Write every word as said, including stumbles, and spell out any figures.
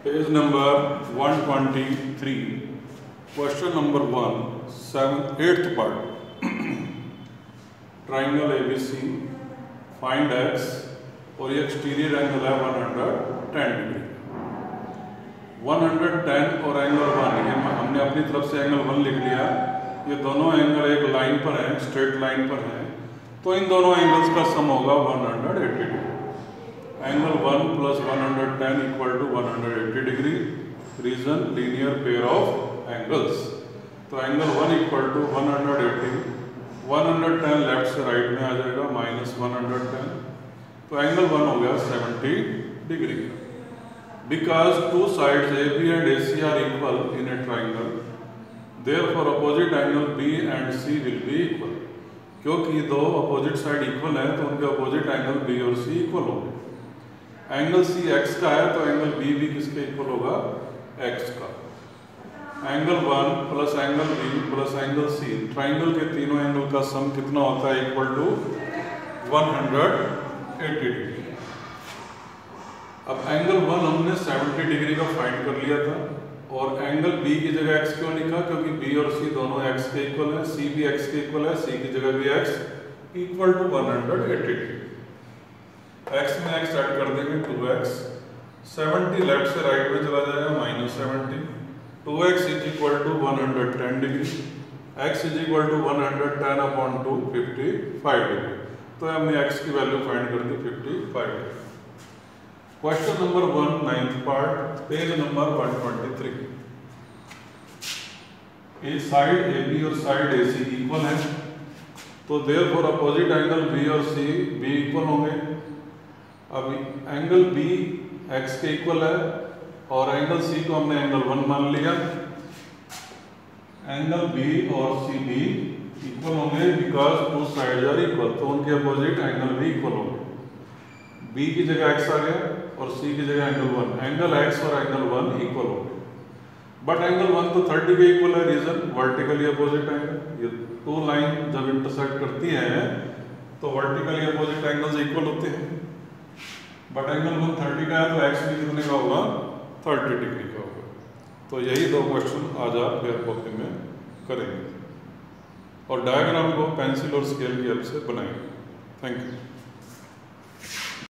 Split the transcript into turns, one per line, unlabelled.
Page number one twenty three, question number one, seven eighth part. Triangle ABC, find X, और ये exterior angle है one hundred ten degree. One hundred ten और angle one, ये हमने अपनी तरफ से एंगल वन लिख लिया। ये दोनों एंगल एक लाइन पर हैं, स्ट्रेट लाइन पर हैं, तो इन दोनों एंगल्स का सम होगा one hundred eighty degree. Angle one plus one hundred ten equal to one hundred eighty degree. Reason linear pair of angles. तो angle one equal to one hundred eighty, one hundred ten left से right में आ जाएगा, minus one hundred ten, तो angle one हो गया seventy degree. Because two sides A B and A C are equal in a triangle, therefore opposite angle B and C will be equal. क्योंकि दो opposite side equal है तो उनके opposite angle B और C equal होंगे। Angle C X का है तो एंगल बी भी किसके इक्वल होगा, एक्स का। Angle one plus angle B plus angle C, triangle के तीनों एंगल का सम कितना होता है, equal to one hundred eighty degree. अब एंगल वन हमने सेवेंटी डिग्री का फाइंड कर लिया था, और एंगल बी की जगह एक्स क्यों लिखा, क्योंकि बी और सी दोनों एक्स के इक्वल है, सी भी एक्स के इक्वल है, सी की जगह भी X equal to one hundred eighty degree. X में एक्स ऐड कर देंगे, टू एक्स, सेवेंटी लेफ्ट से राइट में चला जाएगा, minus seventy, two X is equal to one hundred ten degree, X is equal to one hundred ten upon two, fifty five degree. तो हमने X की value find कर दी fifty five degree. Question number one, ninth part, page number one twenty three. A side A B और side A C equal है, तो therefore opposite angle B और C B equal होंगे। अब angle B X के equal है और angle C को हमने एंगल वन मान लिया। एंगल बी और सी बी इक्वल होंगे because two sides are equal, तो उनके अपोजिट एंगल भी इक्वल होंगे। बी की जगह एक्स आ गया और सी की जगह एंगल वन, एंगल एक्स और एंगल वन इक्वल होंगे। बट एंगल वन तो थर्टी के इक्वल है, रीजन वर्टिकली अपोजिट एंगल। ये टू लाइन जब इंटरसेक्ट करती हैं तो वर्टिकली अपोजिट एंगल्स इक्वल होते हैं। बट एंगल वन थर्टी का है तो एक्स भी कितने का होगा, थर्टी डिग्री का होगा। तो यही दो क्वेश्चन आज आप पेपर कॉपी में करेंगे और डायग्राम को पेंसिल और स्केल की हेल्प से बनाएंगे। Thank you.